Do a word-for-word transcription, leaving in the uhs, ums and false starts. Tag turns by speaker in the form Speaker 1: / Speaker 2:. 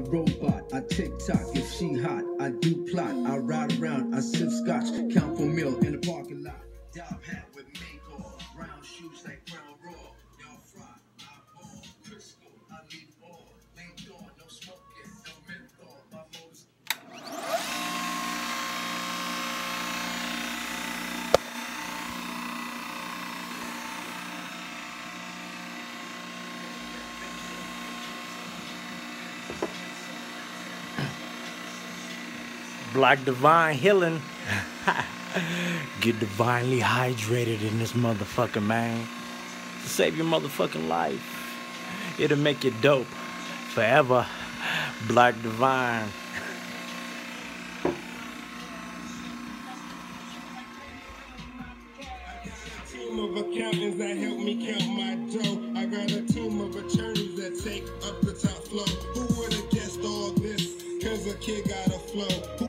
Speaker 1: robot, I tick-tock. If she hot, I do plot. I ride around, I sip scotch. Count for meal in the parking lot. Job hat with make on. Brown shoes like brown raw. Y'all fry, I ball. Crystal, I leave all. Linked on, no smoking, no menthol. My motor's...
Speaker 2: Black Divine Healing. Get divinely hydrated in this motherfucker, man. Save your motherfucking life. It'll make you dope forever. Black Divine.
Speaker 3: Of accountants that help me count my dough. I got a team of attorneys that take up the top flow. Who would have guessed all this? Cause a kid got a flow.